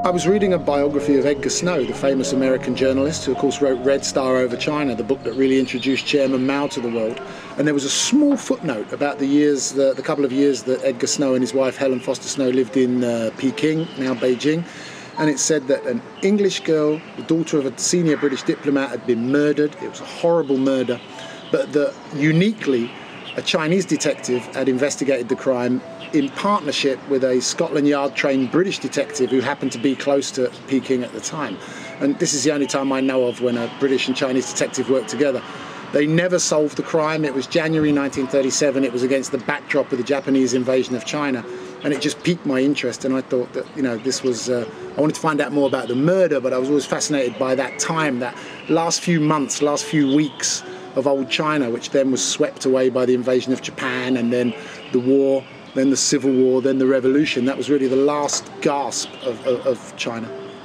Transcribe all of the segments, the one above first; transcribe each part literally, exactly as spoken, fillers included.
I was reading a biography of Edgar Snow, the famous American journalist who of course wrote Red Star Over China, the book that really introduced Chairman Mao to the world. And there was a small footnote about the years, the, the couple of years that Edgar Snow and his wife Helen Foster Snow lived in uh, Peking, now Beijing. And it said that an English girl, the daughter of a senior British diplomat, had been murdered. It was a horrible murder, but that uniquely a Chinese detective had investigated the crime in partnership with a Scotland Yard trained British detective who happened to be close to Peking at the time. And this is the only time I know of when a British and Chinese detective worked together. They never solved the crime. It was January nineteen thirty-seven. It was against the backdrop of the Japanese invasion of China. And it just piqued my interest. And I thought that, you know, this was, uh, I wanted to find out more about the murder, but I was always fascinated by that time, that last few months, last few weeks of old China, which then was swept away by the invasion of Japan and then the war, then the Civil War, then the Revolution. That was really the last gasp of, of, of China.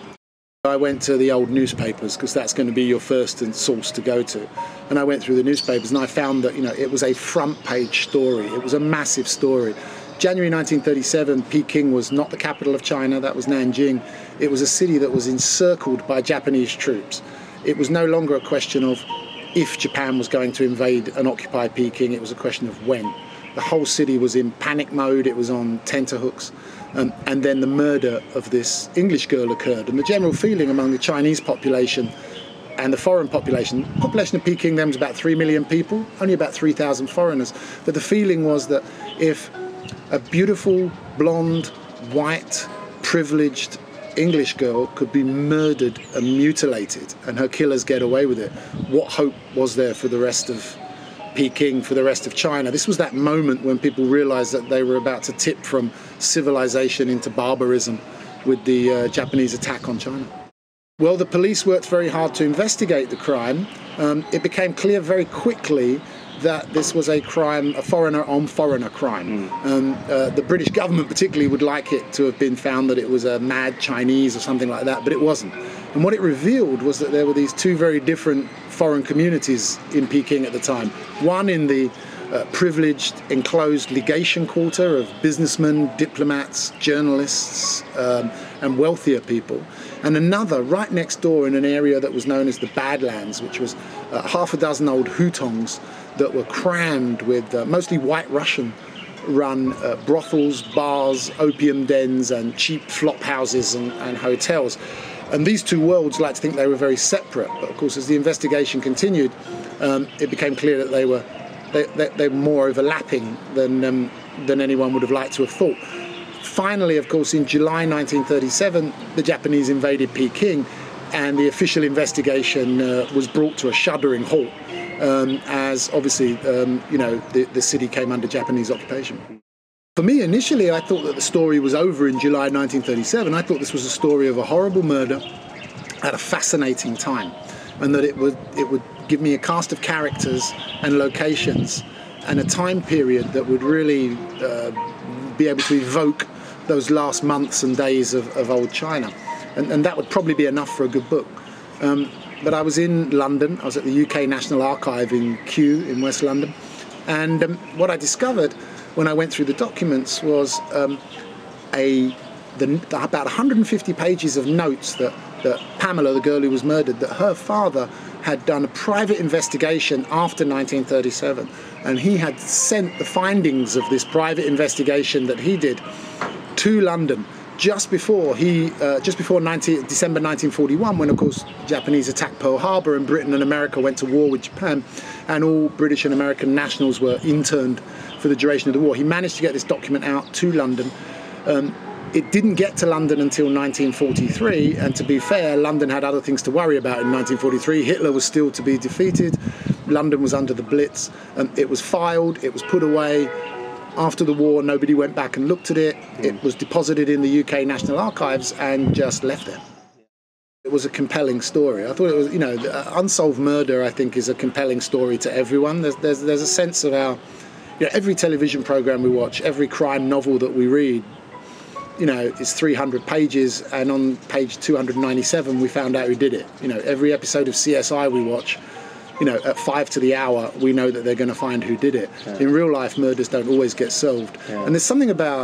I went to the old newspapers because that's going to be your first source to go to. And I went through the newspapers and I found that, you know, it was a front page story. It was a massive story. January nineteen thirty-seven, Peking was not the capital of China, that was Nanjing. It was a city that was encircled by Japanese troops. It was no longer a question of if Japan was going to invade and occupy Peking, it was a question of when. The whole city was in panic mode, it was on tenterhooks, um, and then the murder of this English girl occurred. And the general feeling among the Chinese population and the foreign population, the population of Peking then was about three million people, only about three thousand foreigners, but the feeling was that if a beautiful, blonde, white, privileged English girl could be murdered and mutilated and her killers get away with it, what hope was there for the rest of Peking, for the rest of China? This was that moment when people realized that they were about to tip from civilization into barbarism with the uh, Japanese attack on China. Well, the police worked very hard to investigate the crime. Um, it became clear very quickly that this was a crime, a foreigner-on-foreigner crime. Mm. Um, uh, the British government particularly would like it to have been found that it was a mad Chinese or something like that, but it wasn't. And what it revealed was that there were these two very different foreign communities in Peking at the time. One in the uh, privileged, enclosed legation quarter of businessmen, diplomats, journalists, um, and wealthier people. And another right next door in an area that was known as the Badlands, which was uh, half a dozen old hutongs that were crammed with uh, mostly white Russian run uh, brothels, bars, opium dens and cheap flop houses and, and hotels. And these two worlds like to think they were very separate, but of course as the investigation continued, um, it became clear that they were they, they, they were more overlapping than, um, than anyone would have liked to have thought. Finally, of course, in July nineteen thirty-seven, the Japanese invaded Peking and the official investigation uh, was brought to a shuddering halt. Um, as obviously, um, you know, the, the city came under Japanese occupation. For me, initially, I thought that the story was over in July nineteen thirty-seven. I thought this was a story of a horrible murder at a fascinating time, and that it would, it would give me a cast of characters and locations and a time period that would really uh, be able to evoke those last months and days of, of old China. And, and that would probably be enough for a good book. Um, But I was in London, I was at the U K National Archive in Kew in West London, and um, what I discovered when I went through the documents was um, a the, the, about one hundred fifty pages of notes that, that Pamela, the girl who was murdered, that her father had done a private investigation after nineteen thirty-seven, and he had sent the findings of this private investigation that he did to London just before he, uh, just before December nineteen forty-one, when of course Japanese attacked Pearl Harbor and Britain and America went to war with Japan, and all British and American nationals were interned for the duration of the war. He managed to get this document out to London. Um, it didn't get to London until nineteen forty-three, and to be fair, London had other things to worry about in nineteen forty-three. Hitler was still to be defeated. London was under the Blitz. Um, it was filed, it was put away. After the war, nobody went back and looked at it. It was deposited in the U K National Archives and just left there. It was a compelling story. I thought it was, you know, unsolved murder, I think, is a compelling story to everyone. There's, there's, there's a sense of our, you know, every television program we watch, every crime novel that we read, you know, is three hundred pages, and on page two hundred ninety-seven we found out who did it. You know, every episode of C S I we watch, you know, at five to the hour, we know that they're going to find who did it. Yeah. In real life, murders don't always get solved. Yeah. And there's something about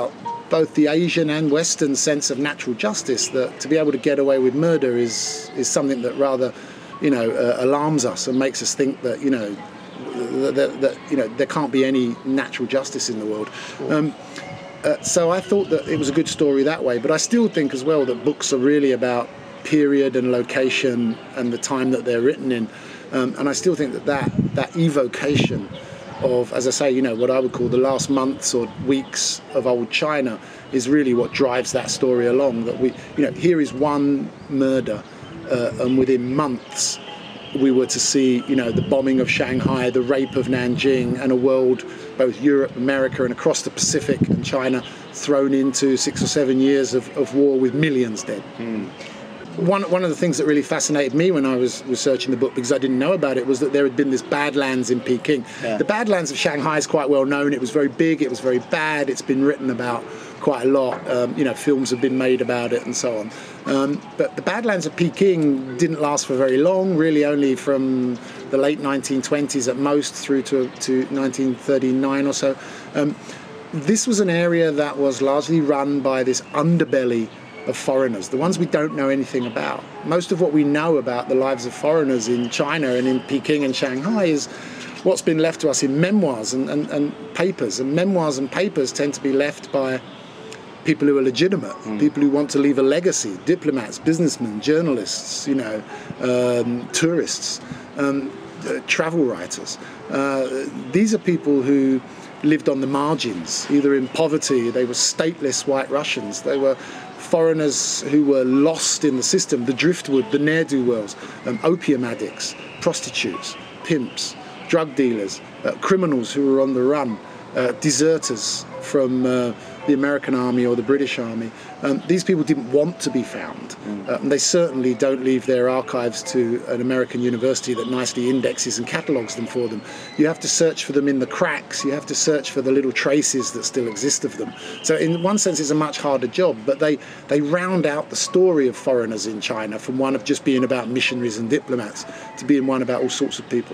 both the Asian and Western sense of natural justice, that to be able to get away with murder is is something that rather, you know, uh, alarms us and makes us think that, you know, that, that you know there can't be any natural justice in the world. Um, uh, so I thought that it was a good story that way, but I still think as well that books are really about period and location and the time that they're written in, um, and I still think that, that that evocation of, as I say, you know, what I would call the last months or weeks of old China is really what drives that story along. That we, you know, here is one murder, uh, and within months we were to see, you know, the bombing of Shanghai, the rape of Nanjing, and a world, both Europe, America, and across the Pacific and China, thrown into six or seven years of, of war with millions dead. Mm. One, one of the things that really fascinated me when I was researching the book, because I didn't know about it, was that there had been this Badlands in Peking. Yeah. The Badlands of Shanghai is quite well known. It was very big, it was very bad, it's been written about quite a lot. Um, you know, films have been made about it and so on. Um, but the Badlands of Peking didn't last for very long, really only from the late nineteen twenties at most through to, to nineteen thirty-nine or so. Um, this was an area that was largely run by this underbelly of foreigners, the ones we don't know anything about. Most of what we know about the lives of foreigners in China and in Peking and Shanghai is what's been left to us in memoirs and, and, and papers. And memoirs and papers tend to be left by people who are legitimate, mm. people who want to leave a legacy, diplomats, businessmen, journalists, you know, um, tourists, um, uh, travel writers. Uh, these are people who lived on the margins, either in poverty, they were stateless white Russians, they were foreigners who were lost in the system, the driftwood, the ne'er-do-wells, um, opium addicts, prostitutes, pimps, drug dealers, uh, criminals who were on the run, uh, deserters from uh, the American army or the British army. Um, these people didn't want to be found. Mm. Uh, and they certainly don't leave their archives to an American university that nicely indexes and catalogues them for them. You have to search for them in the cracks, you have to search for the little traces that still exist of them. So in one sense it's a much harder job, but they, they round out the story of foreigners in China from one of just being about missionaries and diplomats to being one about all sorts of people.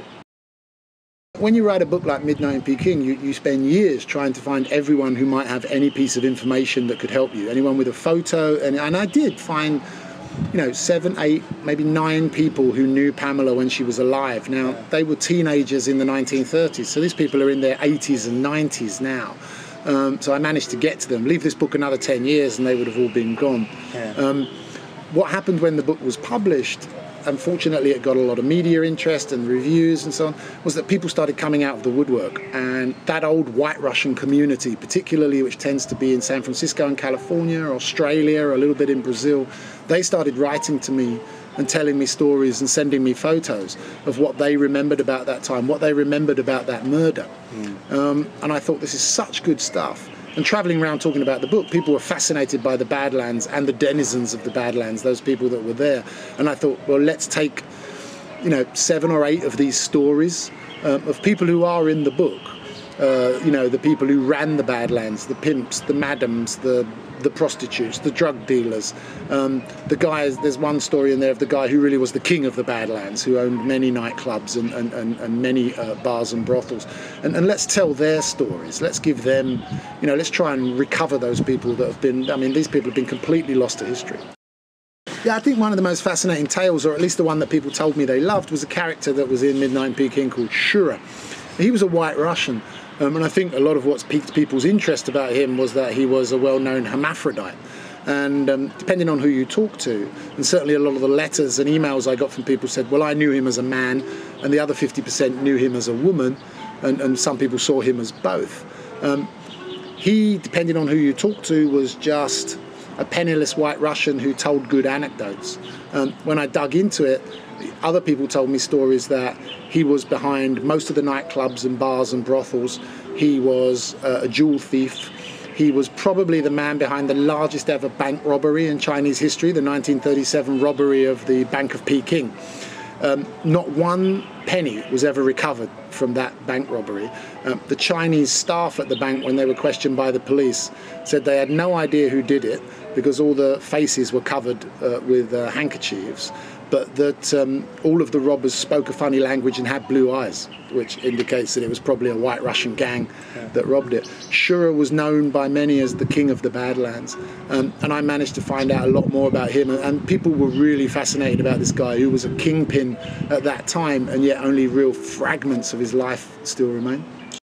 When you write a book like Midnight in Peking, you, you spend years trying to find everyone who might have any piece of information that could help you, anyone with a photo, and, and I did find, you know, seven, eight, maybe nine people who knew Pamela when she was alive. Now, they were teenagers in the nineteen thirties, so these people are in their eighties and nineties now. Um, so I managed to get to them. Leave this book another ten years and they would have all been gone. Yeah. Um, what happened when the book was published, unfortunately it got a lot of media interest and reviews and so on, was that people started coming out of the woodwork, and that old white Russian community, particularly which tends to be in San Francisco and California, Australia, a little bit in Brazil, they started writing to me and telling me stories and sending me photos of what they remembered about that time, what they remembered about that murder. Mm. Um, and I thought, this is such good stuff. And travelling around talking about the book, people were fascinated by the Badlands and the denizens of the Badlands, those people that were there. And I thought, well, let's take, you know, seven or eight of these stories um, of people who are in the book. Uh, you know, the people who ran the Badlands, the pimps, the madams, the the prostitutes, the drug dealers, um, the guys. There's one story in there of the guy who really was the king of the Badlands, who owned many nightclubs and, and, and, and many uh, bars and brothels. And, and let's tell their stories. Let's give them, you know, let's try and recover those people that have been, I mean, these people have been completely lost to history. Yeah, I think one of the most fascinating tales, or at least the one that people told me they loved, was a character that was in Midnight in Peking called Shura. He was a white Russian. Um, and I think a lot of what's piqued people's interest about him was that he was a well-known hermaphrodite. And um, depending on who you talk to, and certainly a lot of the letters and emails I got from people said, well, I knew him as a man, and the other fifty percent knew him as a woman, and, and some people saw him as both. Um, he, depending on who you talk to, was just a penniless white Russian who told good anecdotes. Um, when I dug into it, other people told me stories that he was behind most of the nightclubs and bars and brothels. He was uh, a jewel thief. He was probably the man behind the largest ever bank robbery in Chinese history, the nineteen thirty-seven robbery of the Bank of Peking. Um, not one penny was ever recovered from that bank robbery. Um, the Chinese staff at the bank, when they were questioned by the police, said they had no idea who did it because all the faces were covered uh, with uh, handkerchiefs. but that um, all of the robbers spoke a funny language and had blue eyes, which indicates that it was probably a white Russian gang yeah. that robbed it. Shura was known by many as the king of the Badlands, um, and I managed to find out a lot more about him, and, and people were really fascinated about this guy who was a kingpin at that time, and yet only real fragments of his life still remain.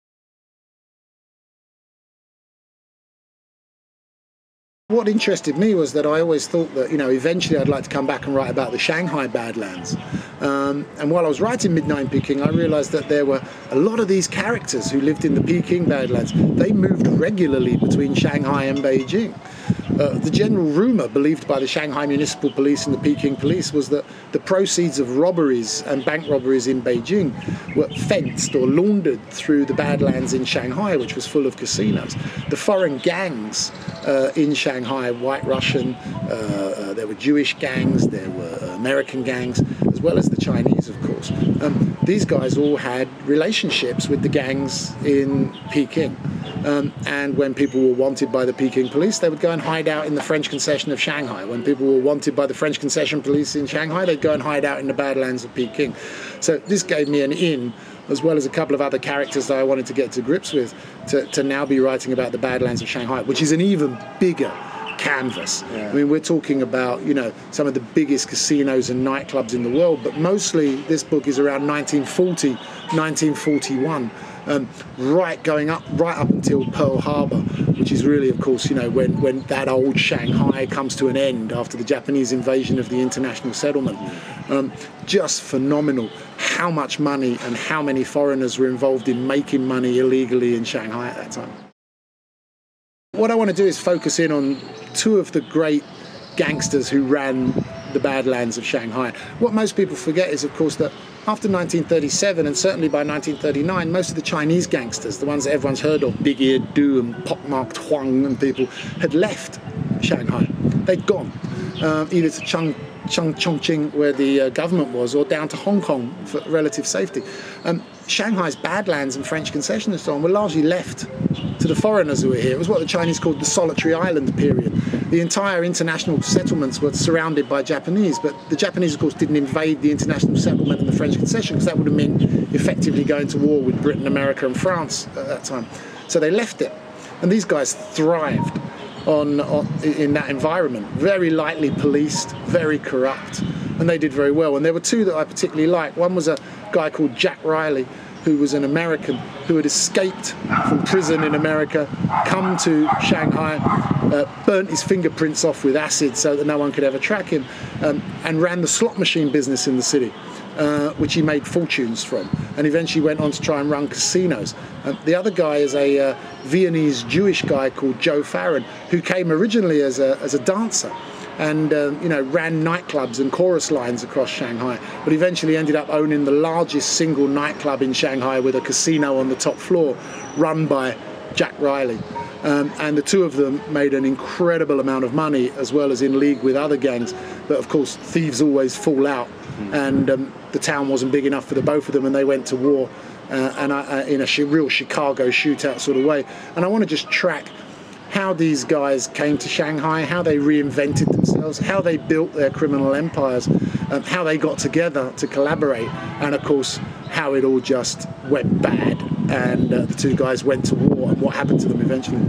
What interested me was that I always thought that, you know, eventually I'd like to come back and write about the Shanghai Badlands. Um, and while I was writing Midnight in Peking, I realised that there were a lot of these characters who lived in the Peking Badlands. They moved regularly between Shanghai and Beijing. Uh, the general rumour believed by the Shanghai Municipal Police and the Peking Police was that the proceeds of robberies and bank robberies in Beijing were fenced or laundered through the Badlands in Shanghai, which was full of casinos. The foreign gangs uh, in Shanghai, White Russian, uh, uh, there were Jewish gangs, there were American gangs, as well as the Chinese, of course. Um, these guys all had relationships with the gangs in Peking. Um, and when people were wanted by the Peking police, they would go and hide out in the French concession of Shanghai. When people were wanted by the French concession police in Shanghai, they'd go and hide out in the Badlands of Peking. So this gave me an in, as well as a couple of other characters that I wanted to get to grips with, to, to now be writing about the Badlands of Shanghai, which is an even bigger canvas. Yeah. I mean, we're talking about, you know, some of the biggest casinos and nightclubs in the world, but mostly this book is around nineteen forty, nineteen forty-one. Um, right going up, right up until Pearl Harbor, which is really, of course, you know, when, when that old Shanghai comes to an end after the Japanese invasion of the international settlement. Um, just phenomenal how much money and how many foreigners were involved in making money illegally in Shanghai at that time. What I want to do is focus in on two of the great gangsters who ran the Badlands of Shanghai. What most people forget is, of course, that after nineteen thirty-seven, and certainly by nineteen thirty-nine, most of the Chinese gangsters, the ones that everyone's heard of, Big-Eared Du and Pockmarked Huang and people, had left Shanghai. They'd gone um, either to Chung, Chung, Chongqing, where the uh, government was, or down to Hong Kong for relative safety. Um, Shanghai's Badlands and French concessions and so on were largely left to the foreigners who were here. It was what the Chinese called the solitary island period. The entire international settlements were surrounded by Japanese, but the Japanese, of course, didn't invade the international settlement and the French concession, because that would have meant effectively going to war with Britain, America and France at that time. So they left it, and these guys thrived on, on in that environment, very lightly policed, very corrupt, and they did very well. And there were two that I particularly liked. One was a guy called Jack Riley, who was an American who had escaped from prison in America, come to Shanghai, uh, burnt his fingerprints off with acid so that no one could ever track him, um, and ran the slot machine business in the city, uh, which he made fortunes from, and eventually went on to try and run casinos. Um, the other guy is a uh, Viennese Jewish guy called Joe Farron, who came originally as a, as a dancer, and um, you know, ran nightclubs and chorus lines across Shanghai, but eventually ended up owning the largest single nightclub in Shanghai with a casino on the top floor, run by Jack Riley. Um, and the two of them made an incredible amount of money, as well as in league with other gangs. But of course, thieves always fall out, and um, the town wasn't big enough for the both of them, and they went to war uh, and I, uh, in a sh real Chicago shootout sort of way. And I want to just track how these guys came to Shanghai, how they reinvented themselves, how they built their criminal empires, um, how they got together to collaborate, and of course how it all just went bad and uh, the two guys went to war and what happened to them eventually.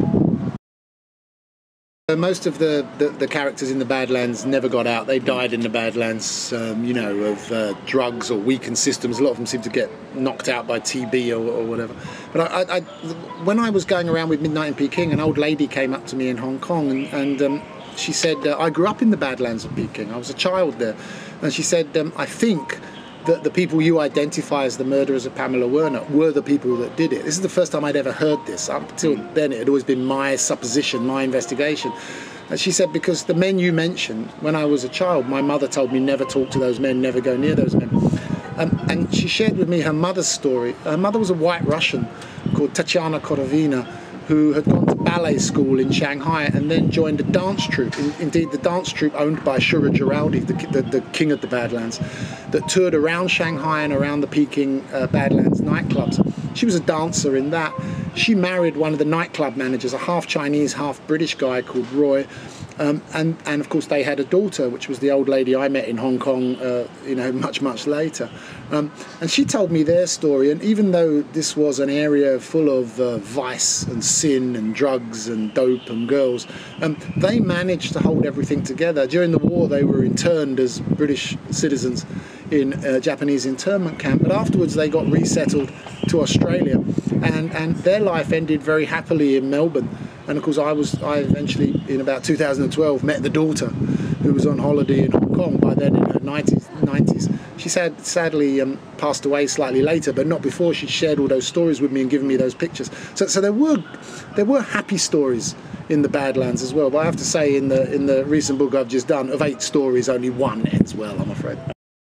Uh, most of the, the, the characters in the Badlands never got out. They died in the Badlands, um, you know, of uh, drugs or weakened systems. A lot of them seem to get knocked out by T B or, or whatever. But I, I, I, when I was going around with Midnight in Peking, an old lady came up to me in Hong Kong, and, and um, she said, uh, I grew up in the Badlands of Peking. I was a child there. And she said, um, I think that the people you identify as the murderers of Pamela Werner were the people that did it. This is the first time I'd ever heard this. Up until then, it had always been my supposition, my investigation. And she said, because the men you mentioned, when I was a child, my mother told me never talk to those men, never go near those men. Um, and she shared with me her mother's story. Her mother was a white Russian called Tatiana Korovina, who had gone to ballet school in Shanghai and then joined a dance troupe, in, indeed the dance troupe owned by Shura Giraldi, the, the, the king of the Badlands, that toured around Shanghai and around the Peking uh, Badlands nightclubs. She was a dancer in that. she married one of the nightclub managers, a half Chinese, half British guy called Roy. Um, and, and of course they had a daughter, which was the old lady I met in Hong Kong, uh, you know, much, much later. Um, and she told me their story, and even though this was an area full of uh, vice and sin and drugs and dope and girls, um, they managed to hold everything together. During the war they were interned as British citizens in a Japanese internment camp, but afterwards they got resettled to Australia, and, and their life ended very happily in Melbourne. And of course I was, I eventually in about two thousand twelve met the daughter, who was on holiday in Hong Kong by then in her nineties. She sad, sadly um, passed away slightly later, but not before she shared all those stories with me and given me those pictures. So, so there were there were happy stories in the Badlands as well. But I have to say, in the in the recent book I've just done, of eight stories, only one ends well, I'm afraid.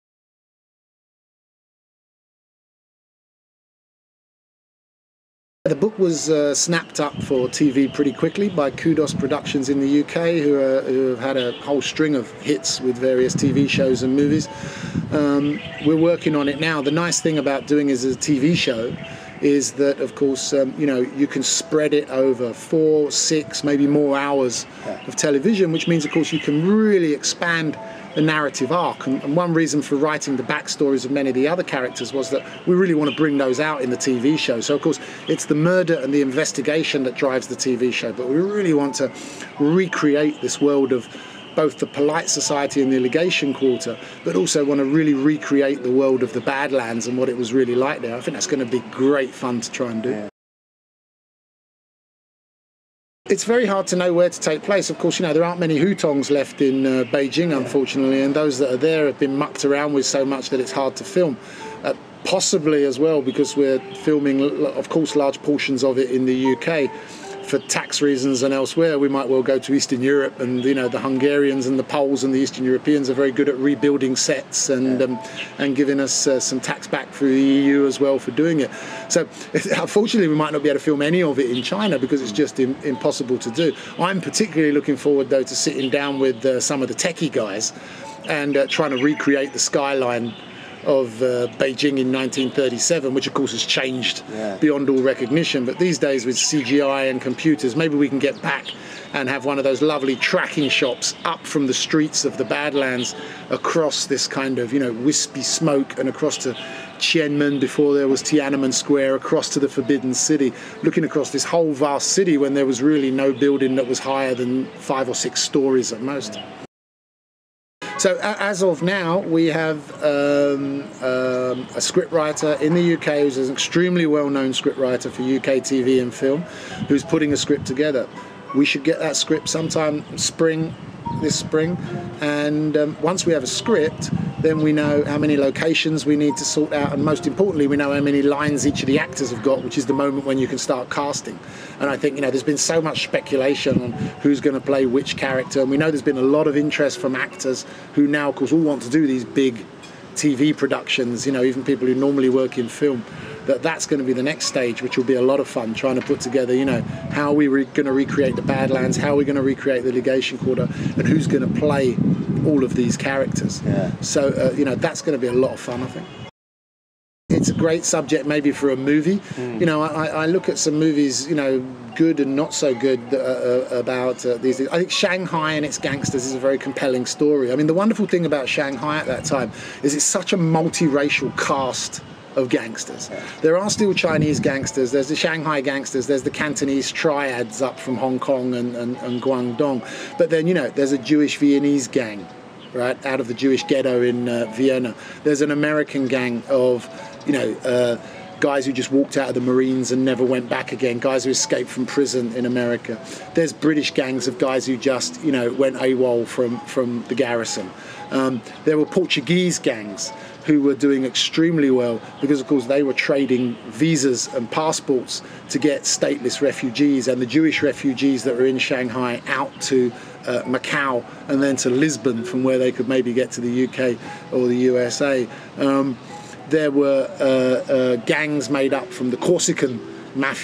The book was uh, snapped up for T V pretty quickly by Kudos Productions in the U K, who, are, who have had a whole string of hits with various T V shows and movies. Um, we're working on it now. The nice thing about doing it as a T V show is that, of course, um, you know, you can spread it over four, six, maybe more hours of television, which means, of course, you can really expand the narrative arc. And, and one reason for writing the backstories of many of the other characters was that we really want to bring those out in the T V show. So, of course, it's the murder and the investigation that drives the T V show, but we really want to recreate this world of both the polite society and the legation quarter, but also want to really recreate the world of the Badlands and what it was really like there. I think that's going to be great fun to try and do. Yeah. It's very hard to know where to take place. Of course, you know, there aren't many hutongs left in uh, Beijing, unfortunately, and those that are there have been mucked around with so much that it's hard to film. Uh, possibly as well because we're filming, of course, large portions of it in the U K. For tax reasons and elsewhere, we might well go to Eastern Europe, and you know, the Hungarians and the Poles and the Eastern Europeans are very good at rebuilding sets and um, and giving us uh, some tax back through the E U as well for doing it. So unfortunately we might not be able to film any of it in China because it's just in, impossible to do. I'm particularly looking forward though to sitting down with uh, some of the techie guys and uh, trying to recreate the skyline of uh, Beijing in nineteen thirty-seven, which of course has changed yeah. beyond all recognition. But these days with C G I and computers, maybe we can get back and have one of those lovely tracking shots up from the streets of the Badlands across this kind of, you know, wispy smoke, and across to Tiananmen before there was Tiananmen Square, across to the Forbidden City, looking across this whole vast city when there was really no building that was higher than five or six stories at most. So as of now, we have um, um, a scriptwriter in the U K who's an extremely well-known scriptwriter for U K T V and film, who's putting a script together. We should get that script sometime spring, this spring, and um, once we have a script, then we know how many locations we need to sort out, and most importantly, we know how many lines each of the actors have got, which is the moment when you can start casting. And I think, you know, there's been so much speculation on who's going to play which character, and we know there's been a lot of interest from actors who now, of course, all want to do these big T V productions, you know, even people who normally work in film. That that's going to be the next stage, which will be a lot of fun, trying to put together, you know, how are we going to recreate the Badlands, how are we going to recreate the legation quarter, and who's going to play all of these characters. Yeah. So, uh, you know, that's going to be a lot of fun, I think. It's a great subject maybe for a movie. Mm. You know, I, I look at some movies, you know, good and not so good uh, uh, about uh, these things. I think Shanghai and its gangsters is a very compelling story. I mean, the wonderful thing about Shanghai at that time is it's such a multiracial cast of gangsters. Yeah. There are still Chinese gangsters, there's the Shanghai gangsters, there's the Cantonese triads up from Hong Kong and, and, and Guangdong. But then, you know, there's a Jewish Viennese gang, right, out of the Jewish ghetto in uh, Vienna. There's an American gang of, you know, uh, guys who just walked out of the Marines and never went back again, guys who escaped from prison in America. There's British gangs of guys who just, you know, went AWOL from, from the garrison. Um, there were Portuguese gangs who were doing extremely well because, of course, they were trading visas and passports to get stateless refugees, and the Jewish refugees that were in Shanghai out to uh, Macau and then to Lisbon, from where they could maybe get to the U K or the U S A. Um, there were uh, uh, gangs made up from the Corsican mafia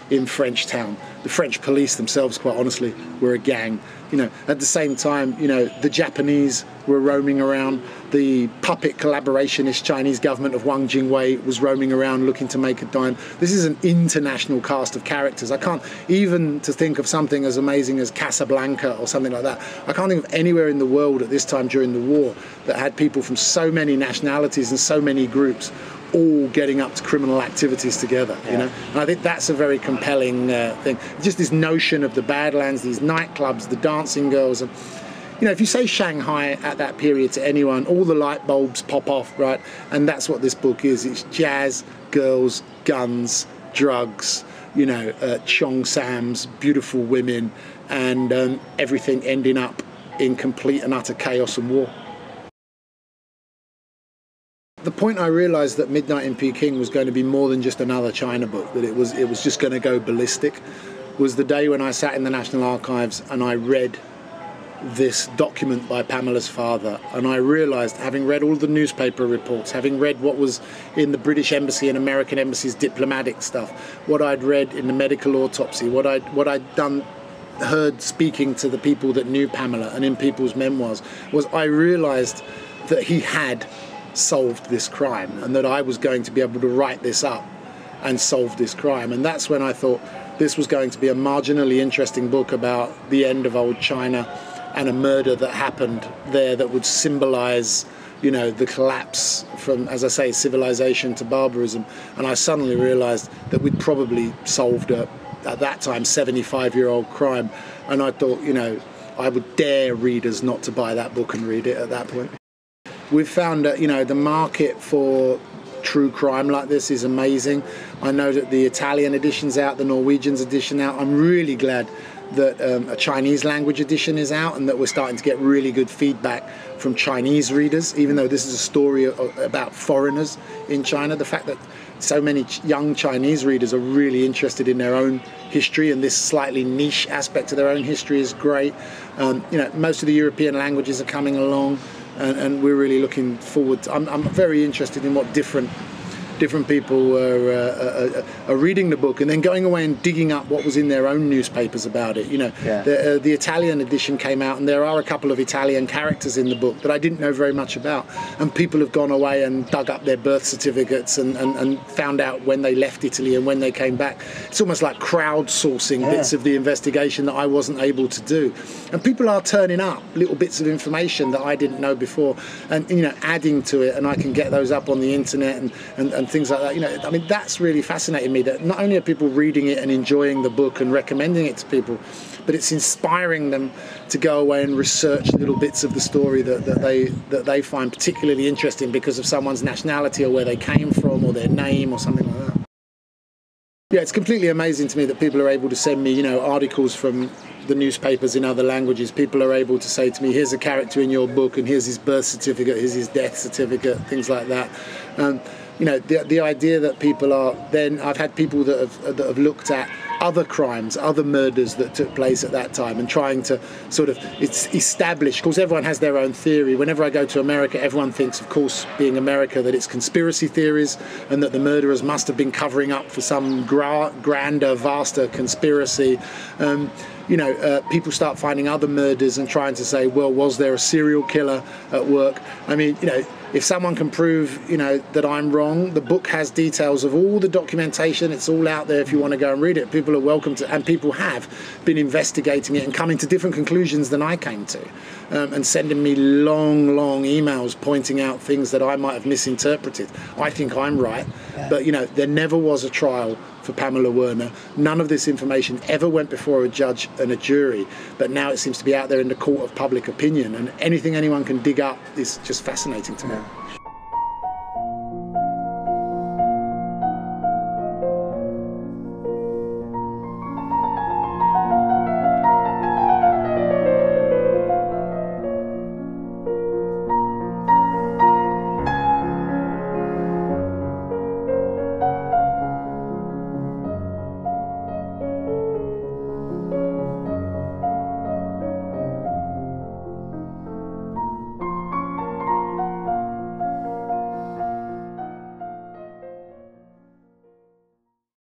in Frenchtown. The French police themselves, quite honestly, were a gang. You know, at the same time, you know, the Japanese were roaming around. The puppet collaborationist Chinese government of Wang Jingwei was roaming around looking to make a dime. This is an international cast of characters. I can't even to think of something as amazing as Casablanca or something like that. I can't think of anywhere in the world at this time during the war that had people from so many nationalities and so many groups all getting up to criminal activities together, you yeah. know. And I think that's a very compelling uh, thing. Just this notion of the Badlands, these nightclubs, the dancing girls, and you know, if you say Shanghai at that period to anyone, all the light bulbs pop off, right? And that's what this book is. It's jazz, girls, guns, drugs, you know, uh, Chong Sams, beautiful women, and um, everything ending up in complete and utter chaos and war. The point I realised that Midnight in Peking was going to be more than just another China book, that it was it was just going to go ballistic, was the day when I sat in the National Archives and I read this document by Pamela's father, and I realised, having read all the newspaper reports, having read what was in the British Embassy and American Embassy's diplomatic stuff, what I'd read in the medical autopsy, what I'd, what I'd done, heard speaking to the people that knew Pamela and in people's memoirs, was I realised that he had solved this crime and that I was going to be able to write this up and solve this crime. And that's when I thought this was going to be a marginally interesting book about the end of old China and a murder that happened there that would symbolize, you know, the collapse from, as I say, civilization to barbarism. And I suddenly realized that we'd probably solved a, at that time, seventy-five-year-old crime. And I thought, you know, I would dare readers not to buy that book and read it at that point. We've found that, you know, the market for true crime like this is amazing. I know that the Italian edition's out, the Norwegian's edition out. I'm really glad that um, a Chinese language edition is out and that we're starting to get really good feedback from Chinese readers, even though this is a story about foreigners in China. The fact that so many young Chinese readers are really interested in their own history and this slightly niche aspect of their own history is great. Um, you know, most of the European languages are coming along. And, and we're really looking forward to, I'm, I'm very interested in what different different people are, uh, are, are reading the book and then going away and digging up what was in their own newspapers about it. You know, yeah. the, uh, the Italian edition came out and there are a couple of Italian characters in the book that I didn't know very much about, and people have gone away and dug up their birth certificates and, and, and found out when they left Italy and when they came back. It's almost like crowdsourcing yeah. bits of the investigation that I wasn't able to do, and people are turning up little bits of information that I didn't know before and, you know, adding to it, and I can get those up on the internet and, and, and things like that. You know, I mean, that's really fascinating me, that not only are people reading it and enjoying the book and recommending it to people, but it's inspiring them to go away and research little bits of the story that, that they that they find particularly interesting because of someone's nationality or where they came from or their name or something like that. Yeah, it's completely amazing to me that people are able to send me, you know, articles from the newspapers in other languages. People are able to say to me, here's a character in your book and here's his birth certificate, here's his death certificate, things like that. Um, you know, the, the idea that people are then, I've had people that have, that have looked at other crimes, other murders that took place at that time and trying to sort of it's establish, because everyone has their own theory. Whenever I go to America, everyone thinks, of course, being America, that it's conspiracy theories and that the murderers must have been covering up for some gra grander, vaster conspiracy. Um, you know, uh, people start finding other murders and trying to say, well, was there a serial killer at work? I mean, you know, if someone can prove, you know, that I'm wrong, the book has details of all the documentation. It's all out there if you want to go and read it. People are welcome to, and people have been investigating it and coming to different conclusions than I came to, um, and sending me long, long emails pointing out things that I might have misinterpreted. I think I'm right, yeah. But, you know, there never was a trial for Pamela Werner. None of this information ever went before a judge and a jury, but now it seems to be out there in the court of public opinion, and anything anyone can dig up is just fascinating to me.